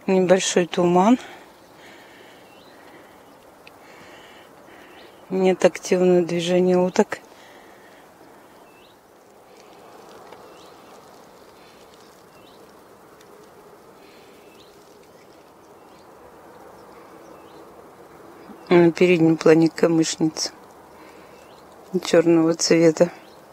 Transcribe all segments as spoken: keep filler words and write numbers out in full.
Небольшой туман. Нет активного движения уток. На переднем плане камышница черного цвета.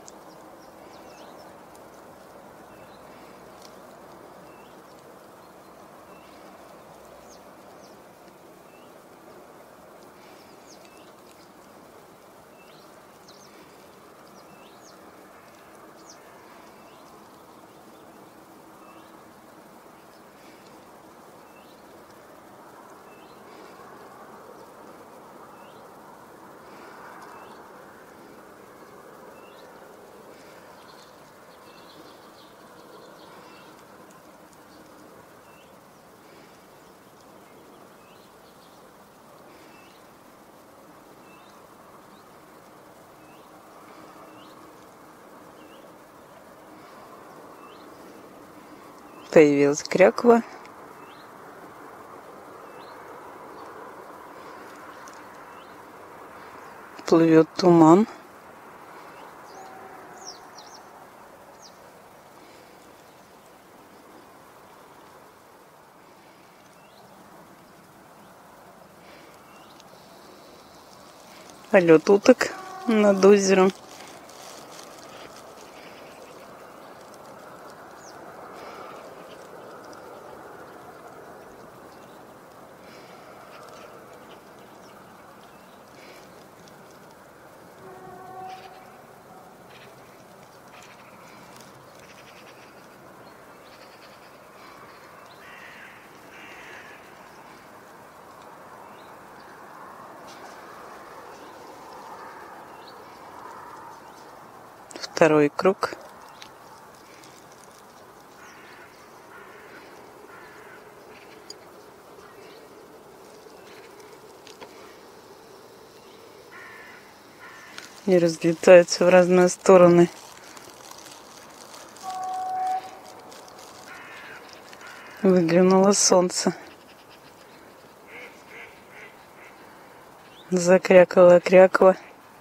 Появилась кряква. Плывет туман. Полет уток над озером. Второй круг. И разлетаются в разные стороны. Выглянуло солнце. Закрякала кряква.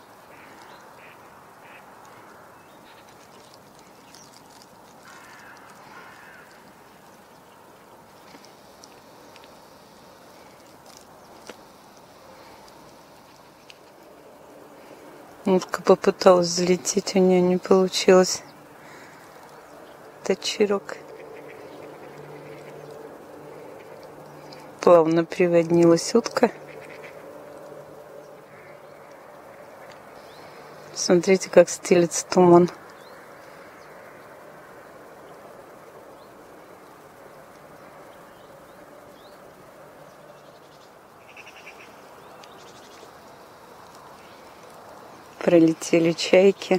Утка попыталась взлететь, у нее не получилось. Точирок. Плавно приводнилась утка. Смотрите, как стелется туман. Пролетели чайки.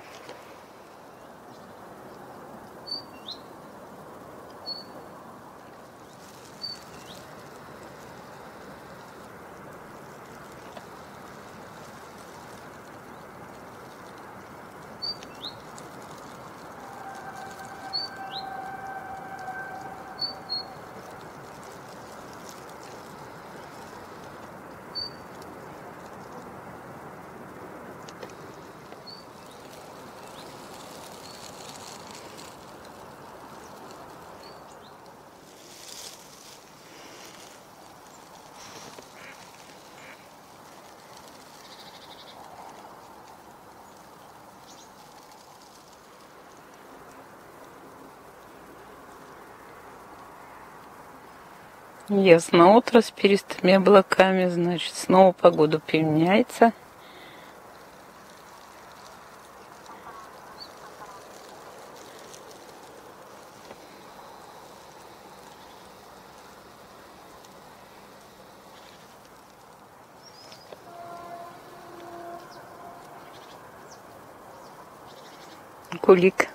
Ясно утро с перистыми облаками, значит, снова погода поменяется. Кулик.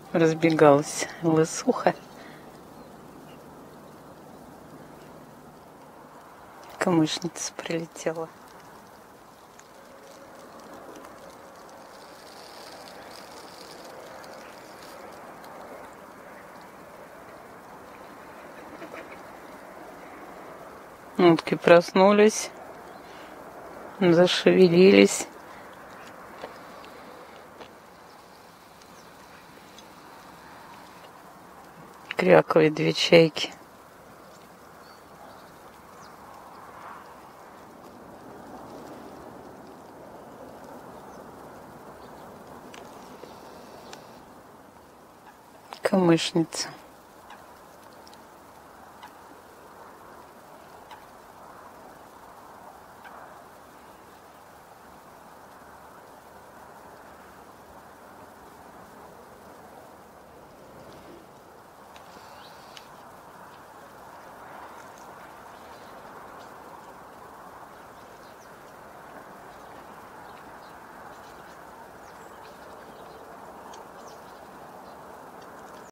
разбегалась лысуха. Камышница прилетела. Утки проснулись, зашевелились. Крякают две чайки. Камышница.